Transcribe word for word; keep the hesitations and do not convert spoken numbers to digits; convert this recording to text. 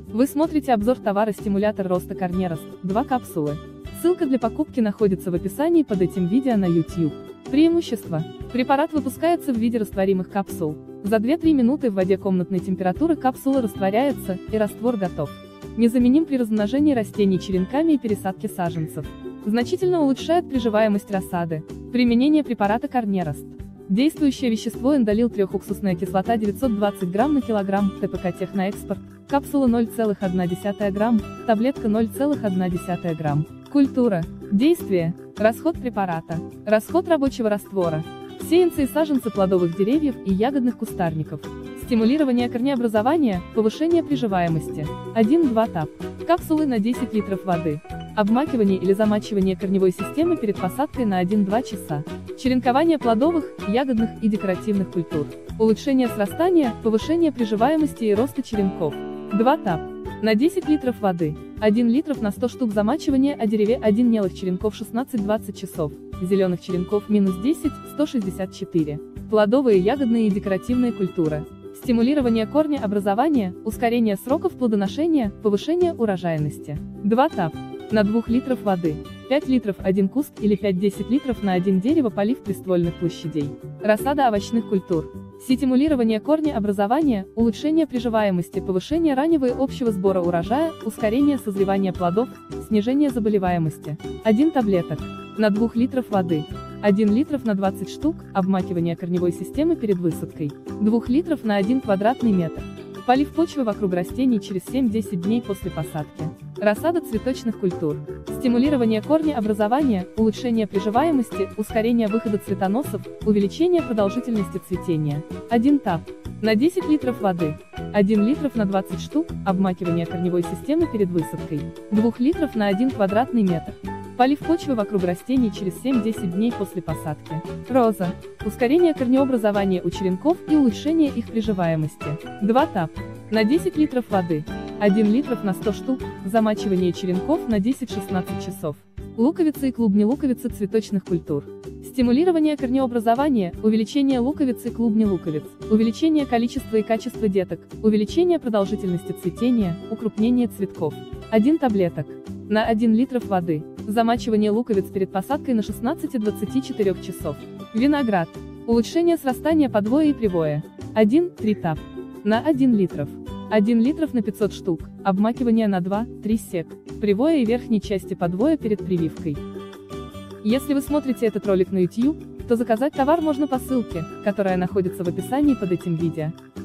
Вы смотрите обзор товара стимулятор роста Корнерост, два капсулы. Ссылка для покупки находится в описании под этим видео на YouTube. Преимущества. Препарат выпускается в виде растворимых капсул. За две-три минуты в воде комнатной температуры капсула растворяется, и раствор готов. Незаменим при размножении растений черенками и пересадке саженцев. Значительно улучшает приживаемость рассады. Применение препарата Корнерост. Действующее вещество эндолил трёхуксусная кислота девятьсот двадцать грамм на килограмм, ТПК Техноэкспорт, капсула ноль целых одна десятая грамм, таблетка ноль целых одна десятая грамм. Культура. Действие. Расход препарата. Расход рабочего раствора. Сеянцы и саженцы плодовых деревьев и ягодных кустарников. Стимулирование корнеобразования, повышение приживаемости. один-два тап. Капсулы на десять литров воды. Обмакивание или замачивание корневой системы перед посадкой на один-два часа. Черенкование плодовых, ягодных и декоративных культур. Улучшение срастания, повышение приживаемости и роста черенков. два тап. На десять литров воды. один литров на сто штук замачивания о дереве один нелых черенков шестнадцать-двадцать часов. Зеленых черенков минус десять — сто шестьдесят четыре. Плодовые, ягодные и декоративные культуры. Стимулирование корня образования, ускорение сроков плодоношения, повышение урожайности. два тап. На двух литров воды. пять литров один куст или пять-десять литров на один дерево полив приствольных площадей. Рассада овощных культур. Стимулирование корня образования, улучшение приживаемости, повышение раннего и общего сбора урожая, ускорение созревания плодов, снижение заболеваемости. один таблеток. На двух литров воды. один литров на двадцать штук, обмакивание корневой системы перед высадкой. два литров на один квадратный метр. Полив почвы вокруг растений через семь-десять дней после посадки. Рассада цветочных культур. Стимулирование корня образования, улучшение приживаемости, ускорение выхода цветоносов, увеличение продолжительности цветения. один тап. На десять литров воды. один литров на двадцать штук, обмакивание корневой системы перед высадкой. два литров на один квадратный метр. Полив почвы вокруг растений через семь-десять дней после посадки. Роза. Ускорение корнеобразования у черенков и улучшение их приживаемости. два тап. На десять литров воды. один литров на сто штук, замачивание черенков на десять-шестнадцать часов. Луковицы и клубни луковицы цветочных культур. Стимулирование корнеобразования, увеличение луковиц и клубни луковиц, увеличение количества и качества деток, увеличение продолжительности цветения, укрупнение цветков. один таблеток. На один литров воды. Замачивание луковиц перед посадкой на шестнадцать-двадцать четыре часов. Виноград. Улучшение срастания подвоя и привоя. один-три тап. На один литров. один литров на пятьсот штук, обмакивание на два-три сек. Привоя и верхней части подвоя перед прививкой. Если вы смотрите этот ролик на YouTube, то заказать товар можно по ссылке, которая находится в описании под этим видео.